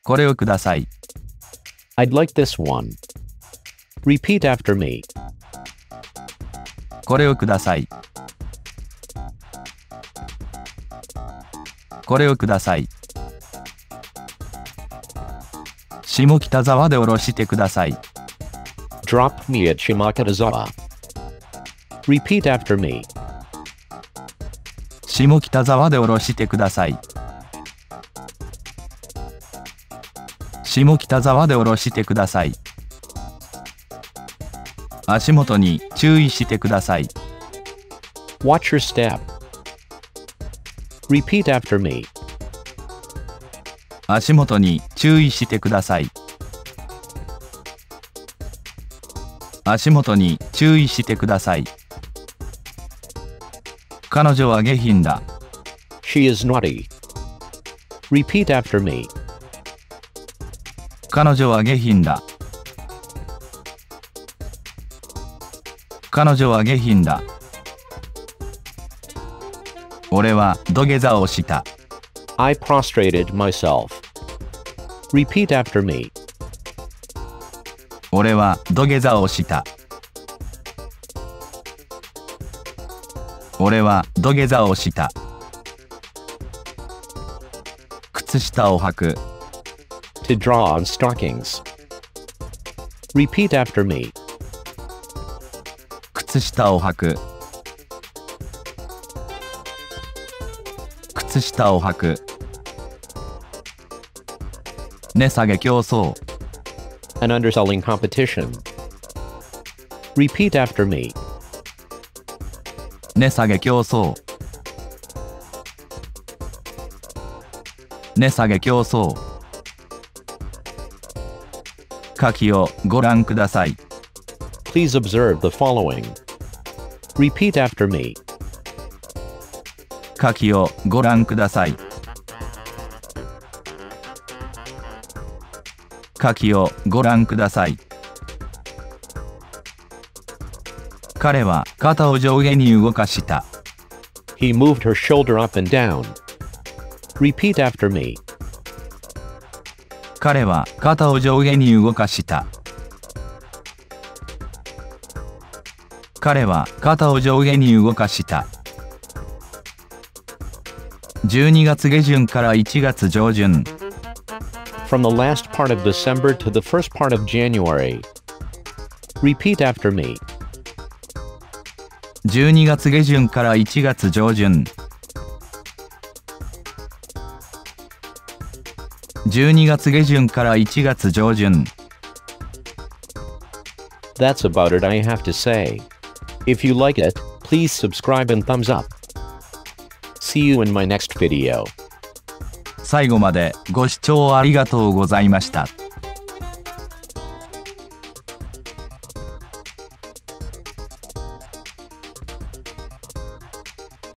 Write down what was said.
これをください。 I'd like this one. Repeat after me. これをください。これをください。下北沢で降ろしてください。 Drop me at Shimokitazawa. Repeat after me. 下北沢で降ろしてください。下北沢で降ろしてください。足元に注意してください。 Watch your step. Repeat after me. 足元に注意してください。足元に注意してください。彼女は下品だ。 She is naughty. Repeat after me. 彼女は下品だ。彼女は下品だ。俺は土下座をした。 I prostrated myself. Repeat after me. 俺は土下座をした。俺は土下座をした。靴下を履く。 To draw on stockings. Repeat after me. 靴下を履く。靴下を履く。値下げ競争。 An underselling competition. Repeat after me. 値下げ競争。値下げ競争。下記をご覧ください。 Please observe the following. Repeat after me. 下記をご覧ください。下記をご覧ください。彼は肩を上下に動かした。 He moved her shoulder up and down. Repeat after me. 彼は肩を上下に動かした。彼は肩を上下に動かした。12月下旬から1月上旬。 From the last part of December to the first part of January. Repeat after me. 12月下旬から1月上旬。12月下旬から1月上旬。 That's about it I have to say. If you like it, please subscribe and thumbs up. See you in my next video. 最後までご視聴ありがとうございました。